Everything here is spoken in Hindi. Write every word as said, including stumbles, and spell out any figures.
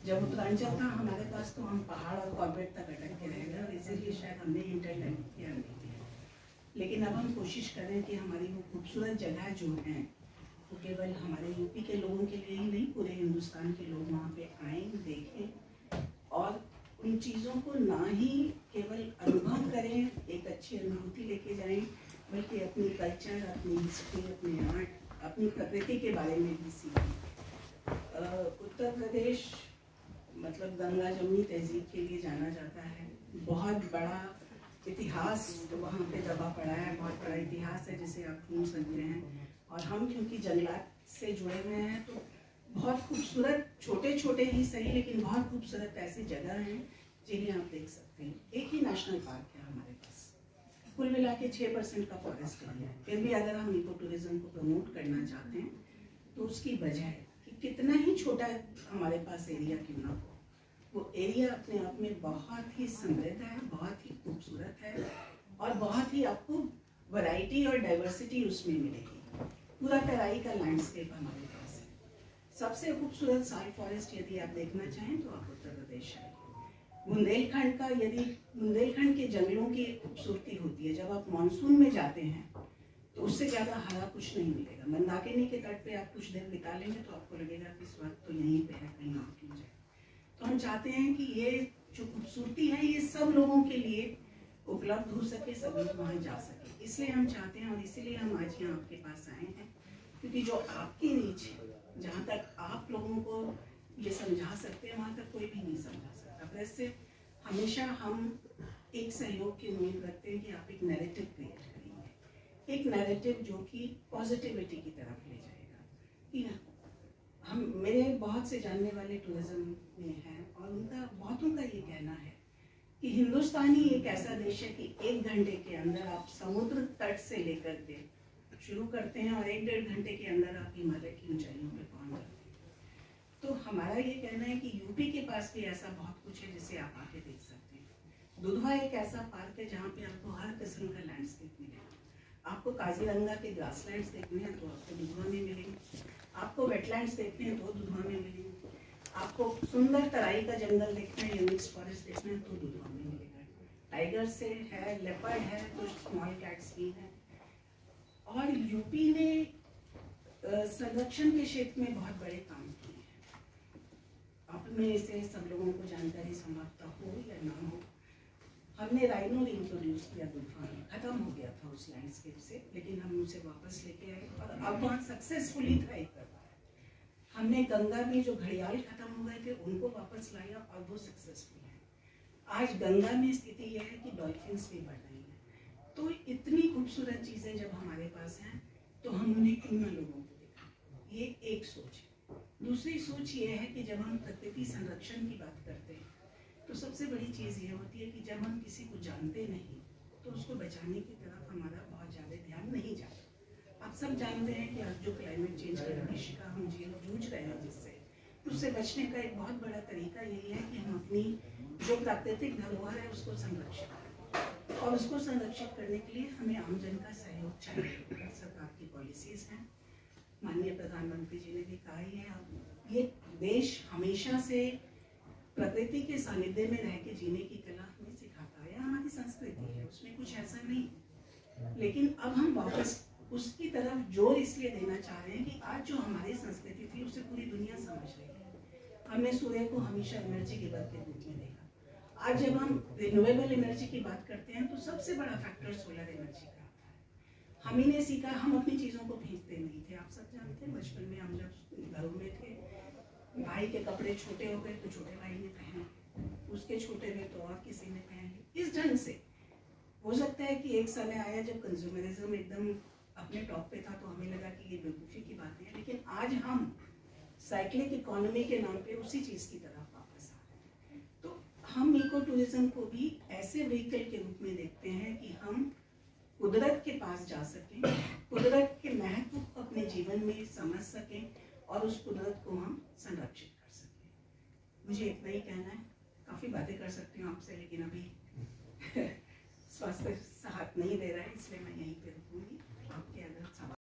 जब उत्तरांचल था हमारे पास तो हम पहाड़ और कॉर्बेट तक अटक के रह गए और इसीलिए शायद हमने इंटरनेट किया नहीं किया। लेकिन अब हम कोशिश करें कि हमारी वो खूबसूरत जगह जो हैं वो केवल हमारे यूपी के लोगों के लिए ही नहीं, पूरे हिंदुस्तान के लोग वहाँ पे आएँ, देखें और उन चीज़ों को ना ही केवल अनुभव करें, एक अच्छी अनुभूति लेके जाएं, बल्कि अपनी कल्चर, अपनी हिस्ट्री, अपने आर्ट, अपनी प्रकृति के बारे में भी सीखें। उत्तर प्रदेश मतलब गंगा जमुनी तहजीब के लिए जाना जाता है। बहुत बड़ा इतिहास तो वहाँ पे दबा पड़ा है, बहुत बड़ा इतिहास है जिसे आप ढूंढ सकते हैं। और हम क्योंकि जंगलात से जुड़े हुए हैं तो बहुत खूबसूरत, छोटे छोटे ही सही लेकिन बहुत खूबसूरत ऐसी जगह हैं जिन्हें आप देख सकते हैं। एक ही नेशनल पार्क है हमारे पास, कुल मिला के छः परसेंट का फॉरेस्ट एरिया है। फिर भी अगर हम इको टूरिज्म को प्रमोट करना चाहते हैं तो उसकी वजह है कि कितना ही छोटा हमारे पास एरिया क्यों ना हो, वो एरिया अपने आप में बहुत ही समृद्ध है, बहुत ही खूबसूरत है और बहुत ही आपको वैरायटी और डाइवर्सिटी उसमें मिलेगी। पूरा तराई का लैंडस्केप हमारे पास है। सबसे खूबसूरत साल फॉरेस्ट यदि आप देखना चाहें तो आप उत्तर प्रदेश आइए। बुंदेलखंड का, यदि बुंदेलखंड के जंगलों की खूबसूरती होती है, जब आप मानसून में जाते हैं तो उससे ज़्यादा हरा कुछ नहीं मिलेगा। मंदाकिनी के तट पे आप कुछ दिन बिता लेंगे तो आपको लगेगा कि इस वक्त तो यहीं पे है, कहीं और क्यों जाए। तो हम चाहते हैं कि ये जो खूबसूरती है ये सब लोगों के लिए उपलब्ध हो सके, सब लोग वहाँ जा सके। इसलिए हम चाहते हैं और इसीलिए हम आज यहाँ आपके पास आए हैं, क्योंकि जो आपकी रीच है, जहाँ तक आप लोगों को ये समझा सकते हैं वहाँ तक कोई भी नहीं समझा सकता। प्रेस से हमेशा हम एक सहयोग की उम्मीद रखते हैं कि आप एक नैरेटिव क्रिएट करेंगे, एक नैरेटिव जो कि पॉजिटिविटी की तरफ ले जाएगा। कि हम, मेरे बहुत से जानने वाले टूरिज्म में हैं और उनका बहुतों का ये कहना है कि हिंदुस्तान ही एक ऐसा देश है कि एक घंटे के अंदर आप समुद्र तट से लेकर के शुरू करते हैं और एक डेढ़ घंटे के अंदर आप हिमालय की ऊंचाइयों पे पहुंच जाते हैं। तो हमारा ये कहना है कि यूपी के पास भी ऐसा बहुत कुछ है जिसे आप आके देख सकते हैं। दुधवा एक ऐसा पार्क है जहाँ पे आपको हर किस्म का लैंडस्केप मिलेगा। आपको काजीरंगा के ग्रासलैंड्स देखने हैं तो आपको दुधवा में मिलेंगे, आपको वेटलैंड्स देखने हैं तो दुधवा में मिलेंगे, आपको सुंदर तराई का जंगल देखना है, यूनिक्स फॉरेस्ट देखना है तो दुधवा में मिलेगा। टाइगर से है, लेपर्ड है, कुछ स्मॉल कैट्स भी हैं। और यूपी ने संरक्षण के क्षेत्र में बहुत बड़े काम किए हैं। आप में से सब लोगों को जानकारी संभवतः हो या ना हो, हमने राइनो इंट्रोड्यूस किया दुधवा में, खत्म हो गया था उस लैंडस्केप से, लेकिन हम उसे वापस लेके आए और अब वहाँ सक्सेसफुली थ्राइव कर रहा है। हमने गंगा में जो घड़ियाल खत्म हो गए थे उनको वापस लाया और वो सक्सेसफुल है। आज गंगा में स्थिति यह है कि डॉल्फिन्स भी बढ़ रही हैं। तो इतनी खूबसूरत चीज़ें जब हमारे पास हैं तो हम उन्हें क्यों न लोगों को दिखाएं, ये एक सोच है। दूसरी सोच ये है कि जब हम प्रकृति संरक्षण की बात करते हैं तो सबसे बड़ी चीज़ ये होती है कि जब हम किसी को जानते नहीं तो उसको बचाने की तरफ हमारा बहुत ज़्यादा ध्यान नहीं जाता। आप सब जानते हैं कि आज जो क्लाइमेट चेंज का शिकार हम जी जूझ रहे हैं, जिससे उससे बचने का एक बहुत बड़ा तरीका यही है कि हम अपनी जो प्राकृतिक धरोहर है उसको संरक्षित करें। और उसको संरक्षित करने के लिए हमें आमजन का सहयोग चाहिए। सरकार की पॉलिसीज़ हैं, माननीय प्रधानमंत्री जी ने भी कहा ही है, ये देश हमेशा से प्रकृति के सानिध्य में रह के जीने की कला हमें सिखाता है, हमारी संस्कृति है, उसमें कुछ ऐसा नहीं। लेकिन अब हम वापस उसकी तरफ जोर इसलिए देना चाह रहे हैं कि आज जो हमारी संस्कृति थी उसे पूरी दुनिया समझ रही है। हमने सूर्य को हमेशा एनर्जी गिवर के रूप में देखा। आज जब हम रिन्यूएबल एनर्जी की बात करते हैं तो सबसे बड़ा फैक्टर सोलर एनर्जी का आता है। हम ही ने सीखा, हम अपनी चीज़ों को फेंकते नहीं थे। आप सब जानते हैं बचपन में हम जब घरों में थे, भाई के कपड़े छोटे हो गए तो छोटे भाई ने पहने, उसके छोटे हुए तो और किसी ने पहन लिए। इस ढंग से हो सकता है कि एक समय आया जब कंज्यूमरिज्म एकदम अपने टॉप पे था तो हमें लगा कि ये बेवकूफ़ी की बात है, लेकिन आज हम साइक्लिक इकोनॉमी के नाम पे उसी चीज़ की तरफ वापस आ रहे हैं। तो हम इको टूरिज्म को भी ऐसे व्हीकल के रूप में देखते हैं कि हम कुदरत के पास जा सकें, कुदरत के महत्व को अपने जीवन में समझ सकें और उस कुदरत को हम संरक्षित कर सकें। मुझे इतना ही कहना है। काफ़ी बातें कर सकती हूँ आपसे, लेकिन अभी स्वास्थ्य साथ नहीं दे रहा है, इसलिए मैं यहीं पे रुकूंगी। आपके अगर सवाल